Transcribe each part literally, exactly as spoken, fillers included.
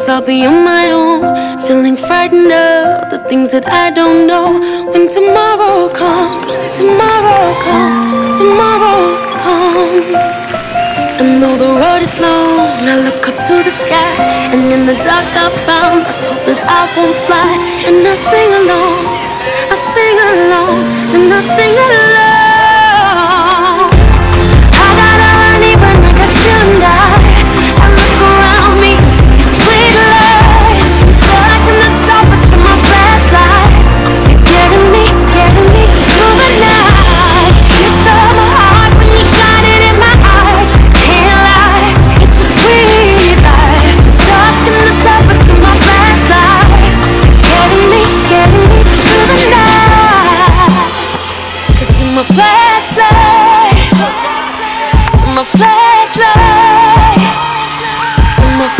I'll be on my own, feeling frightened of the things that I don't know. When tomorrow comes, tomorrow comes, tomorrow comes. And though the road is long, I look up to the sky, and in the dark I found I hope that I won't fly. And I sing along, I sing along, then I sing along. I got all I need when I got you and I. I look around me and see a sweet life. I'm stuck in the dark, but you're my flashlight. You're getting me, getting me through the night. You stole my heart when you shine it in my eyes. Can't lie, it's a sweet life. I'm stuck in the dark, but you're my flashlight. You're getting me, getting me through the night. 'Cause you're my flashlight, you're my flashlight, you're my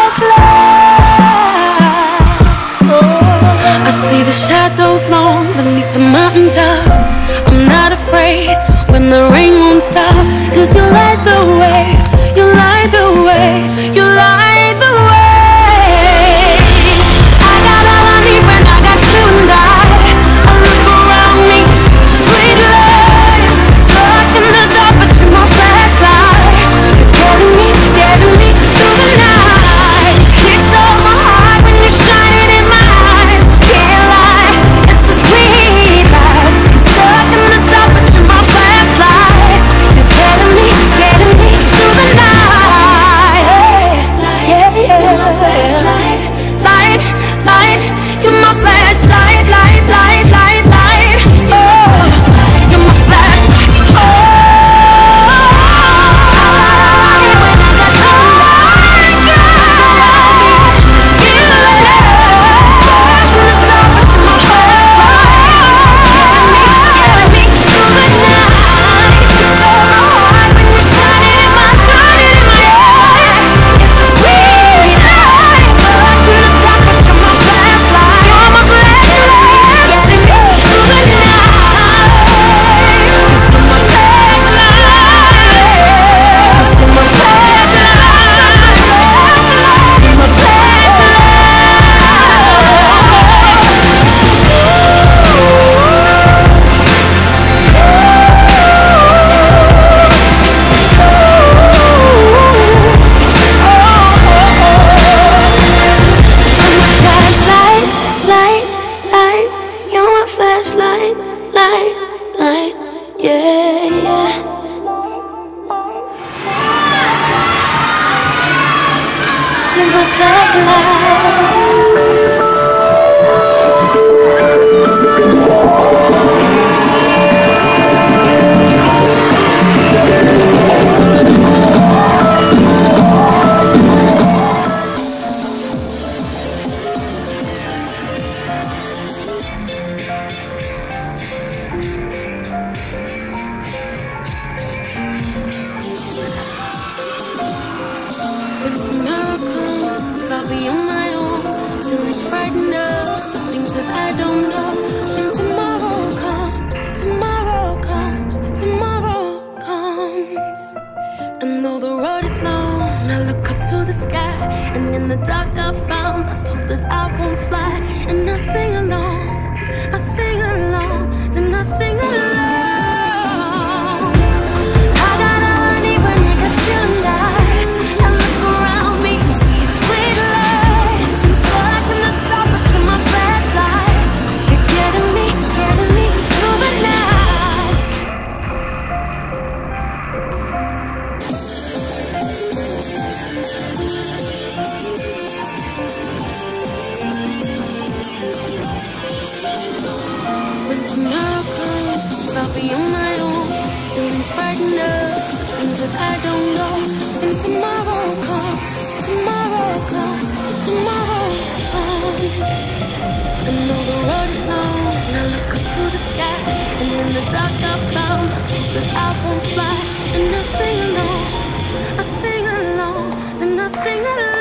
flashlight. Oh, I see the shadows long beneath the mountaintop. I'm not afraid when the rain won't stop. 'Cause you light the way, you light the way, you light the way. I got all I need when I got you and I. I look around me, see a sweet life. Stuck in the dark, but you're my flashlight. You're getting me, getting me through the night. You stole my heart when you shine it in my eyes. Can't lie, it's a sweet life. I'm stuck in the dark, but you're my flashlight. You're getting me, getting me through the night. Yeah, yeah, you're my flashlight. Light, light, you're my flashlight. Light, light, light, light. Oh, you're my flashlight. Oh, when I got you, I got you. Stuck in the dark, but you're my flashlight. Getting me, getting me through the night. You stole my heart when you shine it in my, shine it in my eyes. It's a sweet life. Stuck in the dark, but you're my flashlight. You're my flashlight. Getting me through the night. 'Cause you're my flashlight. 'Cause you're my flashlight. You're my flashlight, light, light. You're my flashlight, light, light. Yeah, yeah. You're my flashlight. When tomorrow comes, I'll be on my own, feeling frightened of the things that I don't know. When tomorrow comes, tomorrow comes, tomorrow comes. And though the road is long, I look up to the sky, and in the dark I found I hope that I won't fly. And I sing along, I sing along, then I sing along. I got all I need when I got you and I. I look around me and see a sweet life. I'm stuck in the dark, but you're my flashlight. You're getting me, getting me through the night. When tomorrow comes, I'll be on my own, feeling frightened of things that I don't know. When tomorrow comes, tomorrow comes, tomorrow comes. And though the road is long, I look up to the sky, and in the dark I found I hope that I won't fly. And I sing along, I sing along, then I sing along.